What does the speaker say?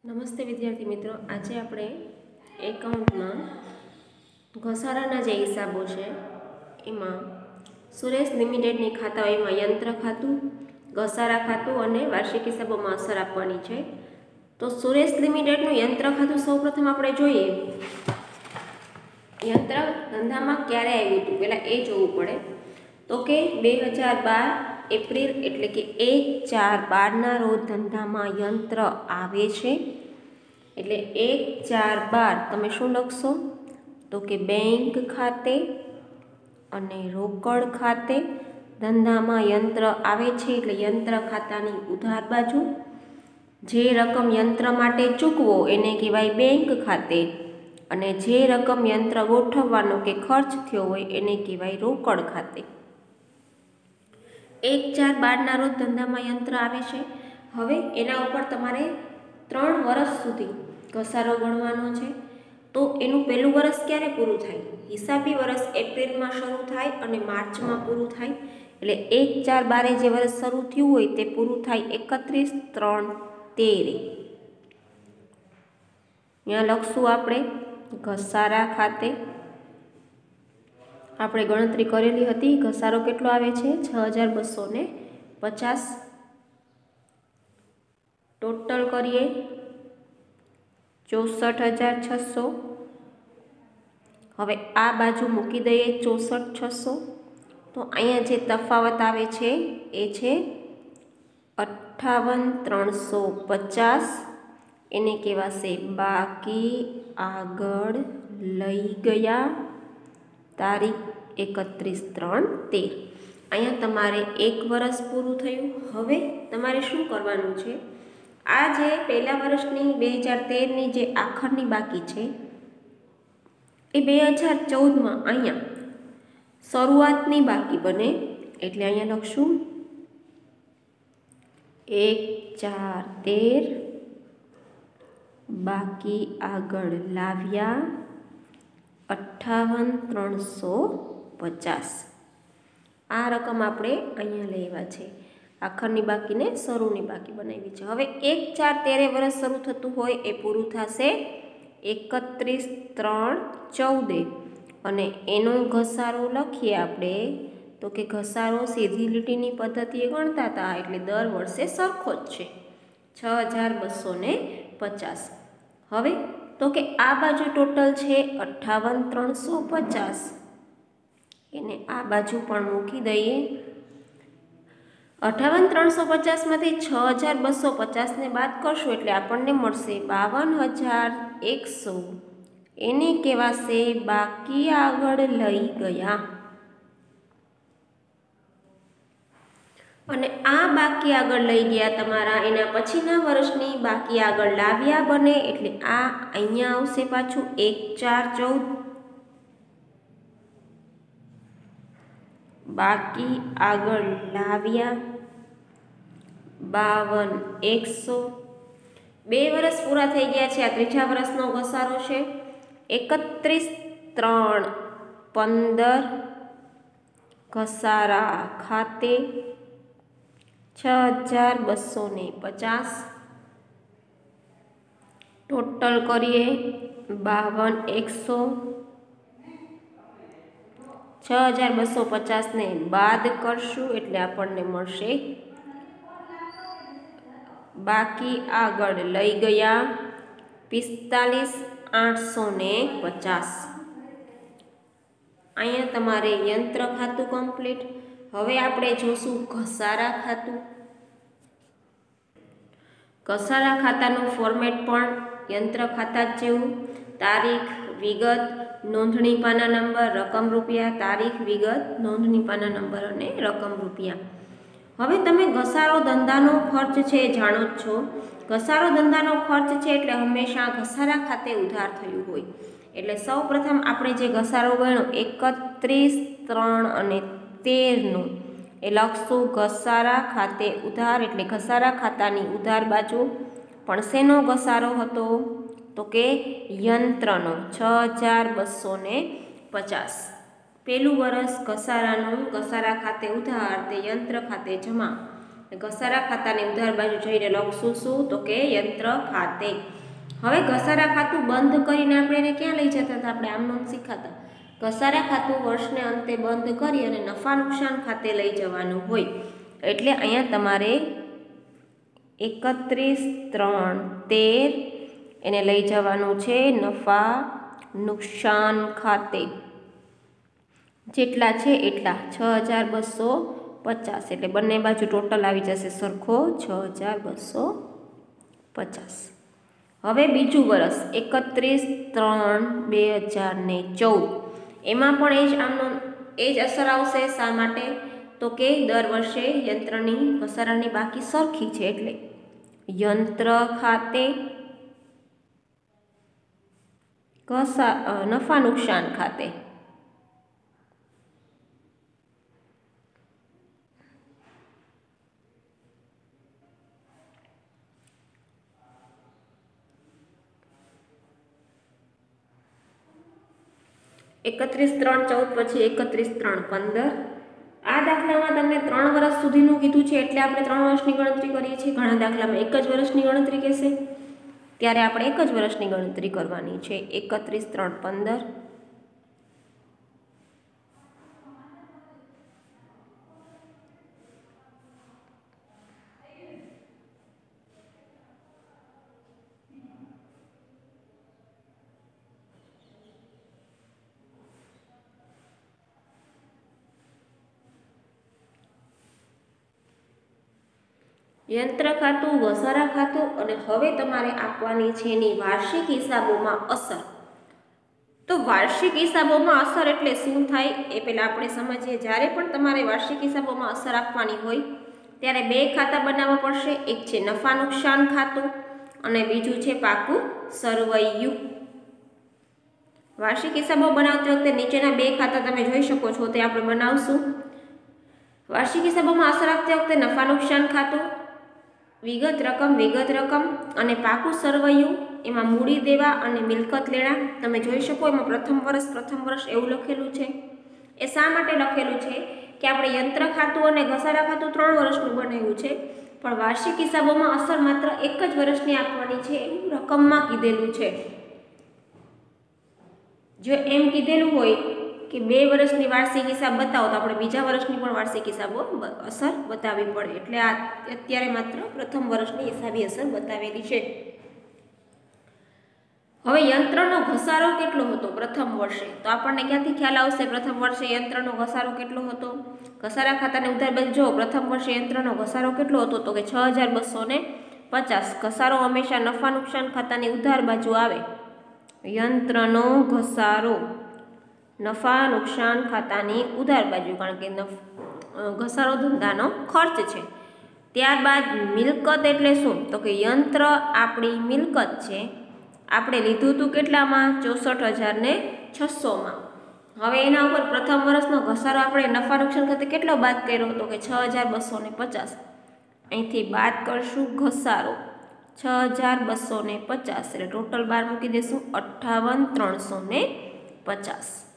નમસ્તે વિદ્યાર્થી મિત્રો, આજે આપણે એકાઉન્ટમાં ઘસારાના જે હિસાબો છે એમાં સુરેશ લિમિટેડની ખાતાઓમાં યંત્ર ખાતું, ઘસારા ખાતું અને વાર્ષિક હિસાબોમાં અસર આપવાની છે. તો સુરેશ લિમિટેડનું યંત્ર ખાતું સૌપ્રથમ આપણે જોઈએ. યંત્ર ધંધામાં ક્યારે આવ્યું હતું પહેલાં એ જોવું પડે. તો કે 2012 એપ્રિલ એટલે કે 1/4/12 રોજ ધંધામાં યંત્ર આવે છે. એટલે 1/4/12 તમે શું લખશો? તો કે બેંક ખાતે અને રોકડ ખાતે ધંધામાં યંત્ર આવે છે. એટલે યંત્ર ખાતાની ઉધાર બાજુ જે રકમ યંત્ર માટે ચૂકવો એને કહેવાય બેંક ખાતે, અને જે રકમ યંત્ર ગોઠવવાનો કે ખર્ચ થયો હોય એને કહેવાય રોકડ ખાતે. 1/4/12 રોજ ધંધામાં યંત્ર આવે છે. હવે એના ઉપર તમારે 3 વર્ષ સુધી ઘસારો ગણવાનો છે. તો એનું પહેલું વર્ષ ક્યારે પૂરું થાય? હિસાબી વર્ષ એપ્રિલમાં શરૂ થાય અને માર્ચમાં પૂરું થાય. એટલે 1/4/12 જે વર્ષ શરૂ થયું હોય તે પૂરું થાય 31/3/13. અહીંયા લખશું આપણે ઘસારા ખાતે. આપણે ગણતરી કરેલી હતી. ઘસારો કેટલો આવે છે? 6250. ટોટલ કરીએ 64,600. હવે આ બાજુ મૂકી દઈએ 64,600. તો અહીંયા જે તફાવત આવે છે એ છે 58,350. એને કહેવાશે બાકી આગળ લઈ ગયા, તારીખ 31/3/13. અહીંયા તમારે 1 વર્ષ પૂરું થયું. હવે તમારે શું કરવાનું છે? આ જે પહેલા વર્ષની 2013ની જે આખરની બાકી છે એ 2014માં અહીંયા શરૂઆતની બાકી બને. એટલે અહીંયા લખશું 1/4/13 બાકી આગળ લાવ્યા 58,350. આ રકમ આપણે અહીંયા લેવા છે. આખરની બાકીને શરૂની બાકી બનાવી છે. હવે 1/4/13 વર્ષ શરૂ થતું હોય એ પૂરું થશે 31/3/14. અને એનો ઘસારો લખીએ આપણે તો કે ઘસારો સીધી લીટીની પદ્ધતિએ ગણતા હતા એટલે દર વર્ષે સરખો જ છે 6,250. હવે તો કે આ બાજુ ટોટલ છે 58,350. એને આ બાજુ પણ મૂકી દઈએ. 58,350માંથી 6,250ને બાદ કરશું એટલે આપણને મળશે 52,100. એને કહેવાશે બાકી આગળ લઈ ગયા. અને આ બાકી આગળ લઈ ગયા તમારા એના પછીના વર્ષની બાકી આગળ લાવ્યા બને. એટલે આ અહીંયા આવશે પાછું 1/4/14. બાકી આગળ લાવ્યા 52,100. 2 વર્ષ પૂરા થઈ ગયા છે. આ ત્રીજા વર્ષનો ઘસારો છે 31/3/15. ઘસારા ખાતે 6,250. ટોટલ કરીએ 52,100. 6,250ને બાદ કરશું એટલે આપણને મળશે બાકી આગળ લઈ ગયા 45,850. અહીંયા તમારે યંત્ર ખાતું કમ્પ્લીટ. હવે આપણે જોશું ઘસારા ખાતું. ઘસારા ખાતાનું ફોર્મેટ પણ યંત્ર ખાતા જ જેવું. તારીખ, વિગત, નોંધણી પાના નંબર, રકમ રૂપિયા. તારીખ, વિગત, નોંધણી પાના નંબર અને રકમ રૂપિયા. હવે તમે ઘસારો ધંધાનો ખર્ચ છે એ જાણો જ છો. ઘસારો ધંધાનો ખર્ચ છે એટલે હંમેશા ઘસારા ખાતે ઉધાર થયું હોય. એટલે સૌ પ્રથમ આપણે જે ઘસારો ગણ્યો 31/3/13નું એ લખશું ઘસારા ખાતે ઉધાર. એટલે ઘસારા ખાતાની ઉધાર બાજુ પણ શેનો ઘસારો હતો? તો કે યંત્રનો 6,250. પહેલું વર્ષ ઘસારાનું ઘસારા ખાતે ઉધાર તે યંત્ર ખાતે જમા. ઘસારા ખાતાની ઉધાર બાજુ જઈને લખશું શું? તો કે યંત્ર ખાતે. હવે ઘસારા ખાતું બંધ કરીને આપણે એને ક્યાં લઈ જતા હતા? આપણે આમ નોંધ શીખાતા. ઘસારા ખાતું વર્ષને અંતે બંધ કરી અને નફા નુકસાન ખાતે લઈ જવાનું હોય. એટલે અહીંયા તમારે 31/3/13 એને લઈ જવાનું છે નફા નુકસાન ખાતે. જેટલા છે એટલા 6250, એટલે બંને બાજુ ટોટલ આવી જશે સરખો 6250. હવે બીજું વર્ષ 31/3/2014, એમાં પણ એ જ અસર આવશે. શા માટે? તો કે દર વર્ષે યંત્રની ઘસારાની બાકી સરખી છે, એટલે યંત્ર ખાતે નફા નુકસાન ખાતે. એકત્રીસ 3/14 પછી 31/3/15. આ દાખલામાં તમને 3 વર્ષ સુધીનું કીધું છે, એટલે આપણે 3 વર્ષની ગણતરી કરીએ છીએ. ઘણા દાખલામાં 1 જ વર્ષની ગણતરી કહેશે, ત્યારે આપણે 1 જ વર્ષની ગણતરી કરવાની છે. 31/3/15. યંત્ર ખાતું, ઘસારા ખાતું અને હવે તમારે આપવાની છે એની વાર્ષિક હિસાબોમાં અસર. તો વાર્ષિક હિસાબોમાં અસર એટલે શું થાય એ પહેલાં આપણે સમજીએ. જ્યારે પણ તમારે વાર્ષિક હિસાબોમાં અસર આપવાની હોય ત્યારે 2 ખાતા બનાવવા પડશે. એક છે નફા નુકસાન ખાતું અને બીજું છે પાકું સરવૈયું. વાર્ષિક હિસાબો બનાવતી વખતે નીચેના 2 ખાતા તમે જોઈ શકો છો, તે આપણે બનાવશું. વાર્ષિક હિસાબોમાં અસર આપતી વખતે નફા નુકસાન ખાતું, વિગત રકમ અને પાકું સરવૈયું, એમાં મૂડી દેવા અને મિલકત લેણા તમે જોઈ શકો. એમાં પ્રથમ વર્ષ એવું લખેલું છે. એ શા માટે લખેલું છે કે આપણે યંત્ર ખાતું અને ઘસારા ખાતું 3 વર્ષનું બનાવ્યું છે, પણ વાર્ષિક હિસાબોમાં અસર માત્ર 1 જ વર્ષની આપવાની છે એવું રકમમાં કીધેલું છે. જો એમ કીધેલું હોય કે 2 વર્ષની વાર્ષિક હિસાબ બતાવો, તો આપણે બીજા વર્ષની પણ વાર્ષિક હિસાબો અસર બતાવવી પડે. એટલે આ અત્યારે માત્ર પ્રથમ વર્ષની હિસાબી અસર બતાવેલી છે. હવે યંત્રનો ઘસારો કેટલો હતો પ્રથમ વર્ષે? તો આપણને ક્યાંથી ખ્યાલ આવશે પ્રથમ વર્ષે યંત્રનો ઘસારો કેટલો હતો? ઘસારા ખાતાને ઉધાર બાજુ જો પ્રથમ વર્ષે યંત્રનો ઘસારો કેટલો હતો? તો કે 6250. ઘસારો હંમેશા નફા નુકસાન ખાતાની ઉધાર બાજુ આવે. યંત્રનો ઘસારો નફા નુકસાન ખાતાની ઉધાર બાજુ, કારણ કે ઘસારો ધંધાનો ખર્ચ છે. ત્યારબાદ મિલકત એટલે શું? તો કે યંત્ર આપણી મિલકત છે. આપણે લીધું હતું કેટલામાં? 64,600માં. હવે એના ઉપર પ્રથમ વર્ષનો ઘસારો આપણે નફા નુકસાન ખાતે કેટલો બાદ કર્યો? તો કે 6250. અહીંથી બાદ કરશું ઘસારો 6250, એટલે ટોટલ બાર મૂકી દઈશું 58,350.